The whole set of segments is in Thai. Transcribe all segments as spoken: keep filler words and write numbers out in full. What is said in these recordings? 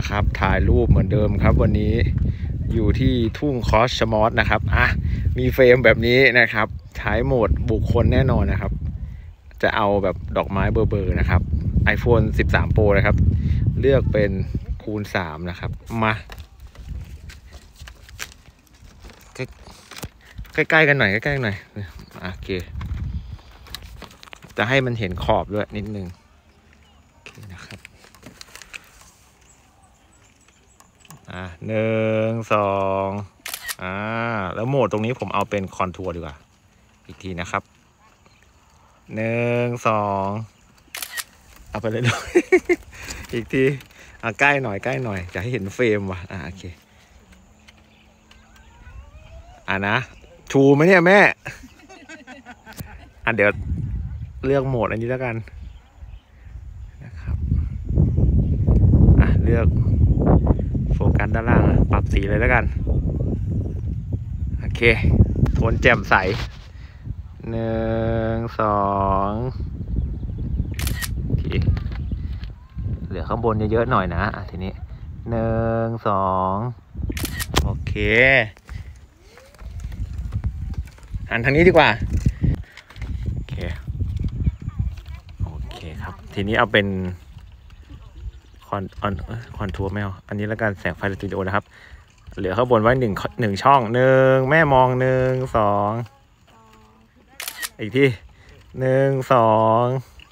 ครับถ่ายรูปเหมือนเดิมครับวันนี้อยู่ที่ทุ่งคอสมอสนะครับอ่ะมีเฟรมแบบนี้นะครับใช้โหมดบุคคลแน่นอนนะครับจะเอาแบบดอกไม้เบอร์เบอร์นะครับ iPhone สิบสาม Pro นะครับเลือกเป็นคูณสามนะครับมาใกล้ๆกันหน่อยใกล้ๆหน่อยโอเคจะให้มันเห็นขอบด้วยนิดนึงโอเคนะครับอ่าหนึ่งสองอ่าแล้วโหมดตรงนี้ผมเอาเป็นคอนทัวร์ดีกว่าอีกทีนะครับหนึ่งสองเอาไปเลยด้วย อีกทีอ่าใกล้หน่อยใกล้หน่อยจะให้เห็นเฟรมว่ะอ่าโอเคอ่านะชูไหมเนี่ยแม่อ่ะเดี๋ยวเลือกโหมดอันนี้แล้วกันนะครับอ่ะเลือกโฟกัสด้านล่างปรับสีเลยแล้วกันโอเคโทนแจ่มใสหนึ่งสองทีเหลือข้างบนเยอะๆหน่อยนะอ่ะทีนี้หนึ่งสองโอเคหันทางนี้ดีกว่าโอเคโอเคครับทีนี้เอาเป็นคอนออนคอนทัวร์ไม่เอาอันนี้แล้วกันแสงไฟสตูดิโอนะครับเหลือข้างบนไว้หนึ่งหนึ่งช่องหนึ่งแม่มองหนึ่งสองอีกที่หนึ่งสอง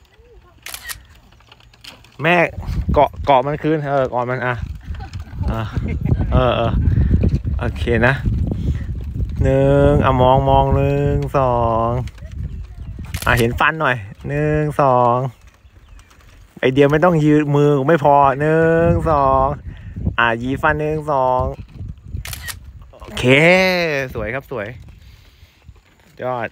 แม่เกาะเกาะมันคืนเออเกาะมันอ่ะเออเออเออโอเคนะหนึ่งอ่ะมองมองหนึ่งสองอ่ะเห็นฟันหน่อยหนึ่งสองไอเดียไม่ต้องยืดมือไม่พอหนึ่งสองอ่ะยีฟันหนึ่งสองโอเคสวยครับสวยยอด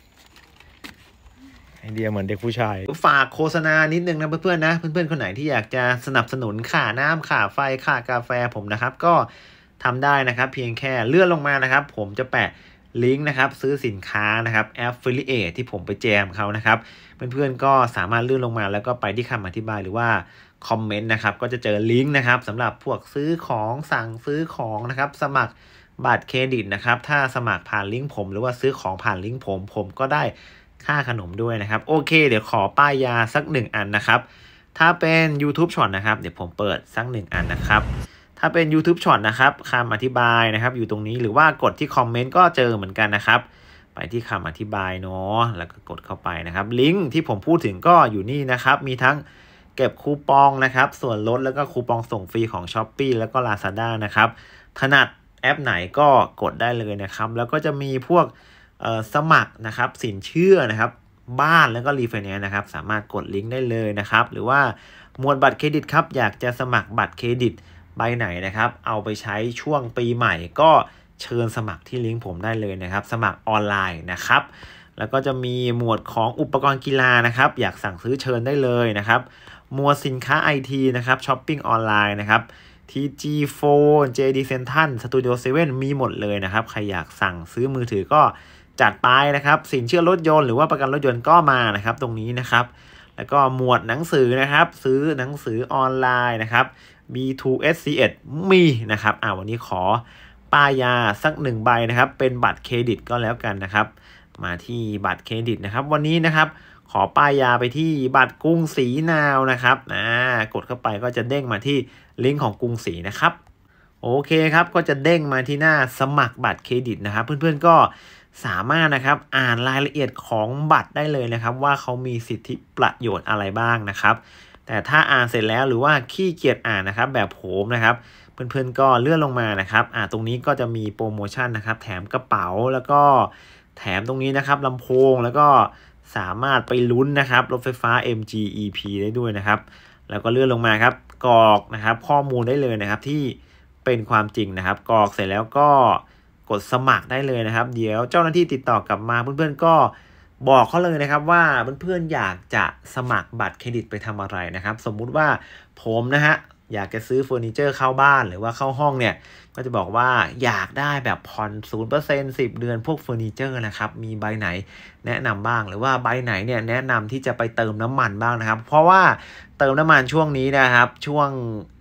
ไอเดียเหมือนเด็กผู้ชายฝากโฆษณานิดนึงนะเพื่อนๆนะเพื่อนๆคนไหนที่อยากจะสนับสนุนค่าน้ำค่าไฟค่ากาแฟผมนะครับก็ทำได้นะครับเพียงแค่เลื่อนลงมานะครับผมจะแปะลิงก์นะครับซื้อสินค้านะครับ Affiliate ที่ผมไปแจมเขานะครับเพื่อนๆก็สามารถเลื่อนลงมาแล้วก็ไปที่คำอธิบายหรือว่าคอมเมนต์นะครับก็จะเจอลิงก์นะครับสำหรับพวกซื้อของสั่งซื้อของนะครับสมัครบัตรเครดิตนะครับถ้าสมัครผ่านลิงก์ผมหรือว่าซื้อของผ่านลิงก์ผมผมก็ได้ค่าขนมด้วยนะครับโอเคเดี๋ยวขอป้ายยาสักหนึ่งอันนะครับถ้าเป็น YouTube Short นะครับเดี๋ยวผมเปิดสักหนึ่งอันนะครับถ้าเป็น YouTube Short นะครับคำอธิบายนะครับอยู่ตรงนี้หรือว่ากดที่คอมเมนต์ก็เจอเหมือนกันนะครับไปที่คำอธิบายเนาะแล้วก็กดเข้าไปนะครับลิงก์ที่ผมพูดถึงก็อยู่นี่นะครับมีทั้งเก็บคูปองนะครับส่วนลดแล้วก็คูปองส่งฟรีของ Shopee แล้วก็ Lazada นะครับถนัดแอปไหนก็กดได้เลยนะครับแล้วก็จะมีพวกสมัครนะครับสินเชื่อนะครับบ้านแล้วก็รีไฟแนนซ์นะครับสามารถกดลิงก์ได้เลยนะครับหรือว่าหมวดบัตรเครดิตครับอยากจะสมัครบัตรเครดิตใบไหนนะครับเอาไปใช้ช่วงปีใหม่ก็เชิญสมัครที่ลิงก์ผมได้เลยนะครับสมัครออนไลน์นะครับแล้วก็จะมีหมวดของอุปกรณ์กีฬานะครับอยากสั่งซื้อเชิญได้เลยนะครับหมวดสินค้า ไอ ที นะครับช้อปปิ้งออนไลน์นะครับ ที จี โฟน เจ ดี Central Studio เซเว่นมีหมดเลยนะครับใครอยากสั่งซื้อมือถือก็จัดไปนะครับสินเชื่อรถยนต์หรือว่าประกันรถยนต์ก็มานะครับตรงนี้นะครับแล้วก็หมวดหนังสือนะครับซื้อหนังสือออนไลน์นะครับ บี ทู เอส ซี เอ็ด มีนะครับอ่าวันนี้ขอป้ายยาสักหนึ่งใบนะครับเป็นบัตรเครดิตก็แล้วกันนะครับมาที่บัตรเครดิตนะครับวันนี้นะครับขอป้ายยาไปที่บัตรกรุงศรีนาวนะครับอ่ากดเข้าไปก็จะเด้งมาที่ลิงก์ของกรุงศรีนะครับโอเคครับก็จะเด้งมาที่หน้าสมัครบัตรเครดิตนะครับเพื่อนๆก็สามารถนะครับอ่านรายละเอียดของบัตรได้เลยนะครับว่าเขามีสิทธิประโยชน์อะไรบ้างนะครับแต่ถ้าอ่านเสร็จแล้วหรือว่าขี้เกียจอ่านนะครับแบบโหมนะครับเพื่อนๆก็เลื่อนลงมานะครับอ่าตรงนี้ก็จะมีโปรโมชั่นนะครับแถมกระเป๋าแล้วก็แถมตรงนี้นะครับลำโพงแล้วก็สามารถไปลุ้นนะครับรถไฟฟ้า เอ็ม จี อี พี ได้ด้วยนะครับแล้วก็เลื่อนลงมาครับกรอกนะครับข้อมูลได้เลยนะครับที่เป็นความจริงนะครับกรอกเสร็จแล้วก็กดสมัครได้เลยนะครับเดี๋ยวเจ้าหน้าที่ติดต่อกลับมาเพื่อนๆก็บอกเขาเลยนะครับว่าเพื่อนๆอยากจะสมัครบัตรเครดิตไปทำอะไรนะครับสมมุติว่าผมนะฮะอยากจะซื้อเฟอร์นิเจอร์เข้าบ้านหรือว่าเข้าห้องเนี่ยก็จะบอกว่าอยากได้แบบผ่อน ศูนย์เปอร์เซ็นต์ สิบเดือนพวกเฟอร์นิเจอร์นะครับมีใบไหนแนะนำบ้างหรือว่าใบไหนเนี่ยแนะนำที่จะไปเติมน้ำมันบ้างนะครับเพราะว่าเติมน้ำมันช่วงนี้นะครับช่วง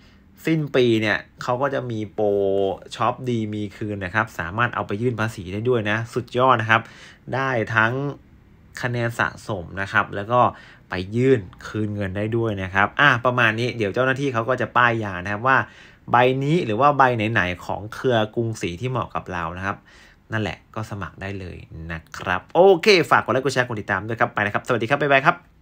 สิ้นปีเนี่ยเขาก็จะมีโปรช็อปดีมีคืนนะครับสามารถเอาไปยื่นภาษีได้ด้วยนะสุดยอดนะครับได้ทั้งคะแนนสะสมนะครับแล้วก็ไปยื่นคืนเงินได้ด้วยนะครับอ่ะประมาณนี้เดี๋ยวเจ้าหน้าที่เขาก็จะป้ายยานะครับว่าใบนี้หรือว่าใบไหนๆของเครือกรุงศรีที่เหมาะกับเรานะครับนั่นแหละก็สมัครได้เลยนะครับโอเคฝากกดไลค์กดแชร์กดติดตามด้วยครับไปนะครับสวัสดีครับบ๊ายบายครับ